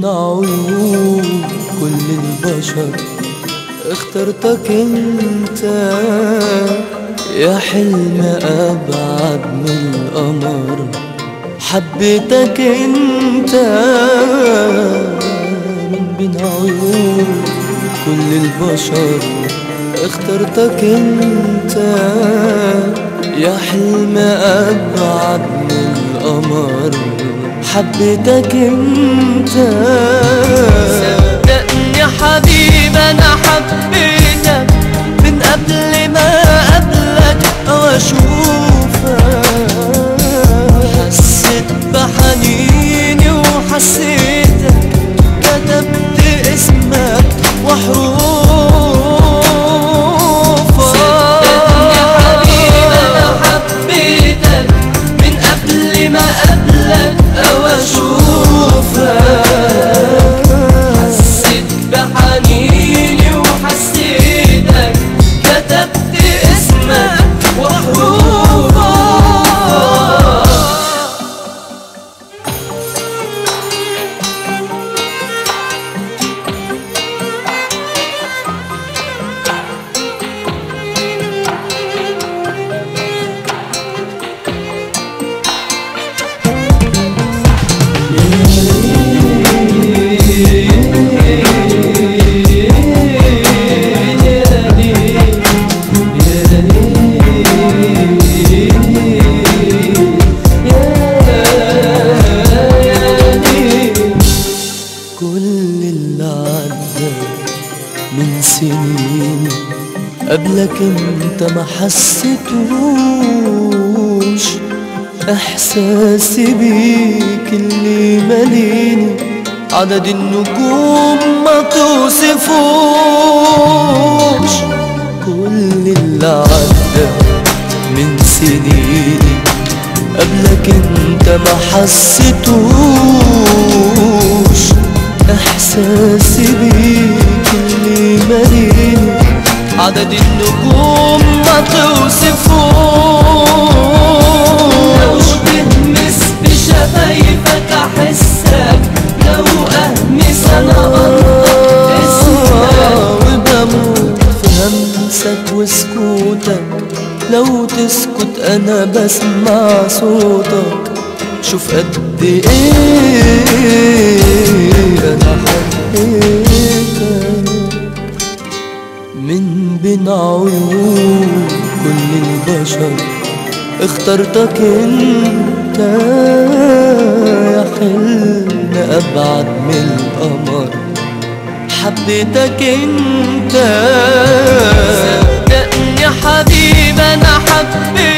بين عيون كل البشر اخترتك انت يا حلم ابعد من القمر. حبيتك انت من بين عيون كل البشر اخترتك انت يا حلم ابعد من القمر. حبيتك انت صدقني يا حبيبي انا حبيتك من قبل ما اقابلك او اشوفك. حسيت بحنيني وحسيتك كتبت اسمك وحروفك. صدقني يا حبيبي انا حبيتك من قبل ما اقابلك او اشوفك. حسيت بحنيني وحسيتك كتبت اسمك وحروفك. من سنين قبلك انت ما حسيتوش. احساسي بيك اللي ماليني عدد النجوم ما توصفوش. كل اللي عدى من سنيني قبلك انت ما حسيتوش. احساسي بيك اللي ماليني عدد النجوم ما توصفوش. لو تهمس بشفايفك احسك، لو اهمس انا انطق اسمك. وبموت في همسك وسكوتك، لو تسكت انا بسمع صوتك. شوف قد ايه انا حبيتك من بين عيون كل البشر اخترتك انت يا حلم ابعد من القمر. حبيتك انت صدقني يا حبيبي انا حبيتك